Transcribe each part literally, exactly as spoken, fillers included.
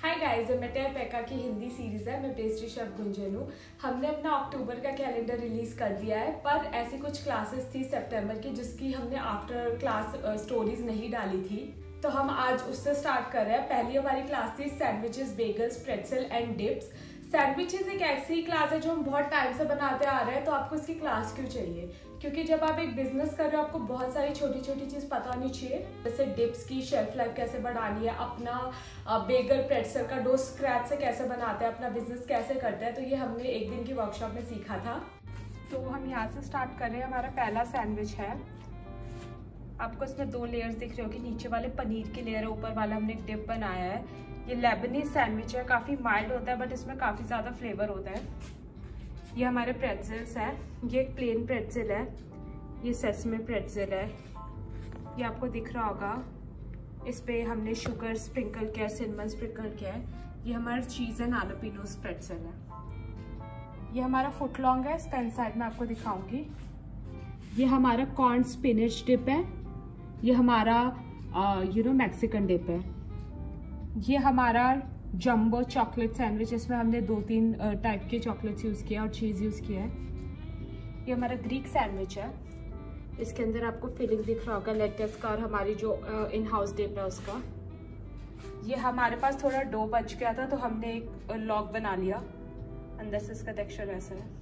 Hi guys, मेटे पैका की Hindi series है। मैं पेस्ट्री शेफ गुंजन हूँ। हमने अपना अक्टूबर का कैलेंडर रिलीज कर दिया है, पर ऐसी कुछ क्लासेस थी सितंबर की जिसकी हमने आफ्टर क्लास स्टोरीज नहीं डाली थी, तो हम आज उससे स्टार्ट कर रहे हैं। पहली हमारी क्लास थी sandwiches, bagels, pretzel and dips. Sandwiches एक ऐसी क्लास है जो हम बहुत टाइम से बनाते आ रहे हैं, तो आपको इसकी क्लास क्यों चाहिए? क्योंकि जब आप एक बिजनेस कर रहे हो आपको बहुत सारी छोटी छोटी चीज़ पता होनी चाहिए, जैसे डिप्स की शेल्फ लाइफ कैसे बढ़ानी है, अपना बेगल प्रेटzel का डो स्क्रैच से कैसे बनाते हैं, अपना बिजनेस कैसे करते हैं। तो ये हमने एक दिन की वर्कशॉप में सीखा था। तो हम यहाँ से स्टार्ट कर रहे हैं। हमारा पहला सैंडविच है। आपको इसमें दो लेयर्स दिख रहे हो कि नीचे वाले पनीर की लेयर है, ऊपर वाला हमने एक डिप बनाया है। ये लेबनीज सैंडविच है, काफ़ी माइल्ड होता है बट इसमें काफ़ी ज़्यादा फ्लेवर होता है। ये हमारे प्रेटजल्स है। ये एक प्लेन प्रेटzel है, ये सेसमे प्रेटzel है, ये आपको दिख रहा होगा। इस पे हमने शुगर स्प्रिंकल किया, सिनेमन स्प्रिंकल किया है। ये हमारा चीज़ एंड हालापिनोस प्रेटzel है। ये हमारा फुट लॉन्ग है, इसका इनसाइड में आपको दिखाऊंगी। ये हमारा कॉर्न स्पिनच डिप है। ये हमारा यू नो मैक्सिकन डिप है। ये हमारा जंबो चॉकलेट सैंडविच, इसमें हमने दो तीन टाइप के चॉकलेट्स यूज़ किया और चीज़ यूज़ किया है। ये हमारा ग्रीक सैंडविच है। इसके अंदर आपको फिलिंग दिख रहा होगा लेटस का और हमारी जो इन हाउस डिप है उसका। ये हमारे पास थोड़ा डो बच गया था तो हमने एक लॉग बना लिया, अंदर से इसका टेक्सचर ऐसा है।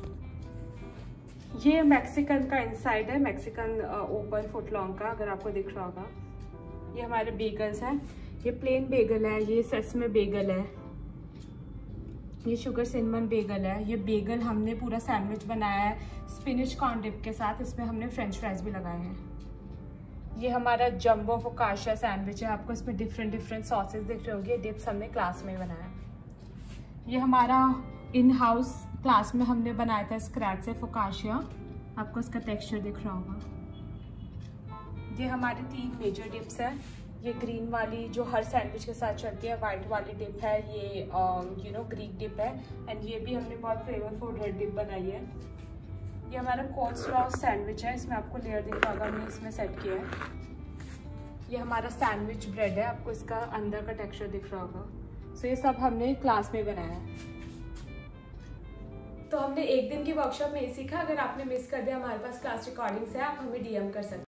ये मैक्सिकन का इनसाइड है, मैक्सिकन ओपन फुट लॉन्ग का, अगर आपको दिख रहा होगा। ये हमारे बेगल्स हैं। ये प्लेन बेगल है, ये सेसमे बेगल है, ये शुगर सिनेमन बेगल है। ये बेगल हमने पूरा सैंडविच बनाया है स्पिनिच कॉर्न डिप के साथ। इसमें हमने फ्रेंच फ्राइज भी लगाए हैं। ये हमारा जंबो फोकाशिया सैंडविच है। आपको इसमें डिफरेंट डिफरेंट सॉसेस दिख रहे होंगे। डिप्स हमने क्लास में बनाया। ये हमारा इन हाउस क्लास में हमने बनाया था स्क्रैच से फोकाशिया। आपको इसका टेक्सचर दिख रहा होगा। ये हमारे तीन मेजर डिप्स है। ये ग्रीन वाली जो हर सैंडविच के साथ चलती है, वाइट वाली डिप है, ये यू नो ग्रीक डिप है। एंड ये भी हमने बहुत फ्लेवरफुल रेड डिप बनाई है। ये हमारा कोल्स्लॉ सैंडविच है। इसमें आपको लेयर दिख रहा होगा, हमने इसमें सेट किया है। ये हमारा सैंडविच ब्रेड है। आपको इसका अंदर का टेक्सचर दिख रहा होगा। सो so, ये सब हमने क्लास में बनाया है। तो हमने एक दिन की वर्कशॉप में ही सीखा। अगर आपने मिस कर दिया, हमारे पास क्लास रिकॉर्डिंग्स है, आप हमें डीएम कर सकते हैं।